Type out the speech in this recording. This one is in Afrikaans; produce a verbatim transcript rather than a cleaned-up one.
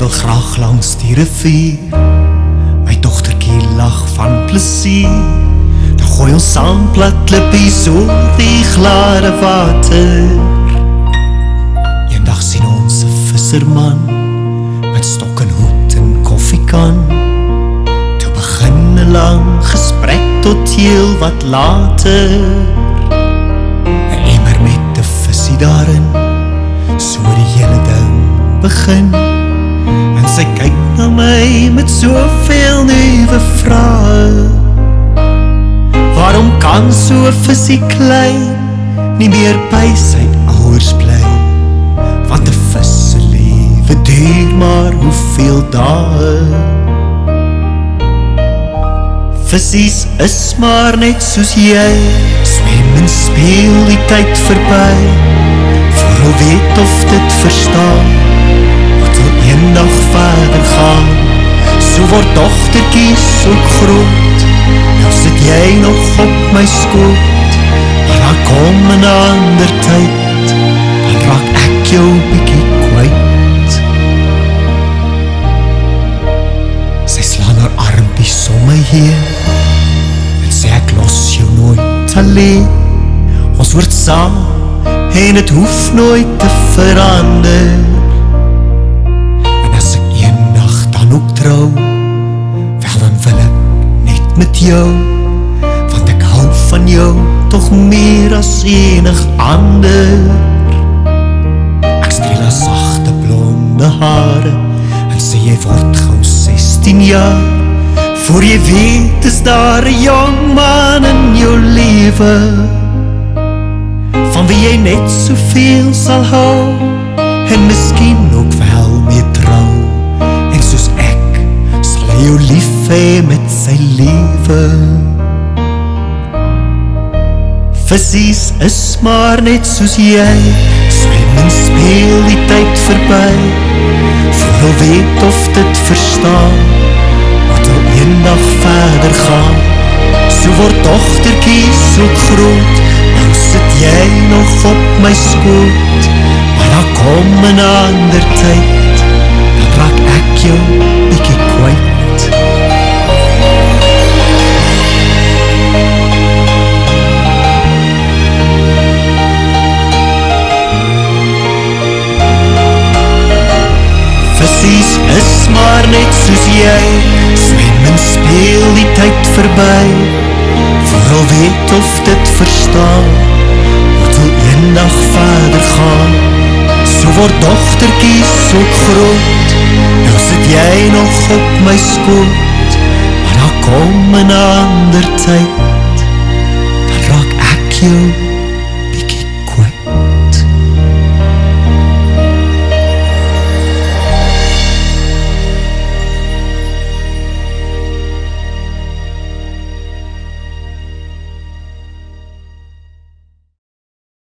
wandel graag langs die rivier. My dogtertjie lag van plesier. Dan gooi ons saam plat klippies oor die glare water. Eendag sien ons 'n visserman met stok en hoed en koffiekan. Toe begin 'n lang gesprek tot heel wat later. 'n Emmer met 'n visie daarin, so die hele ding begin. En sy kyk na my met soveel nuwe vrae. Waarom kan so 'n visie klein nie meer by sy ouers bly? Want 'n vis se lewe duur maar hoeveel dae? Visies is maar net soos jy, swem en speel die tyd verby. Vooral weet of dit verstaan, moet al eendag verder gaan. So word dogtertjies ook groot, nou sit jy nog op my skoot. Maar dan kom 'n ander tyd, dan raak ek jou bietjie kwyt. Sy slaan haar armpies om my heen en sê ek los jou nooit alleen. Ons word saam en het hoef nooit te verander. En as ek eendag dan ook trou, wel dan wil ek net met jou, want ek hou van jou toch meer as enig ander. Ek streel haar sagte blonde hare en sê jy word gauw sestien jaar. Voor jy weet is daar 'n jong man in jou lewe, van wie jy net soveel sal hou, en miskien ook wel mee trou. En soos ek, sal hy jou lief hê met sy lewe. Visies is maar net soos jy, swem en speel die tyd verby. Vooral weet of dit verstaan, moet al eendag verder gaan. So word dogtertjies ook groot, nou sit jy nog op my skoot. Maar daar kom 'n ander tyd, dan raak ek jou bietjie kwyt. Visies is maar net soos jy, swem en speel die tyd verby. Vooral weet of dit verstaan, moet al eendag verder gaan. So word dogtertjies ook groot, nou sit jy nog op my skoot. Maar daar kom 'n ander tyd, dan raak ek jou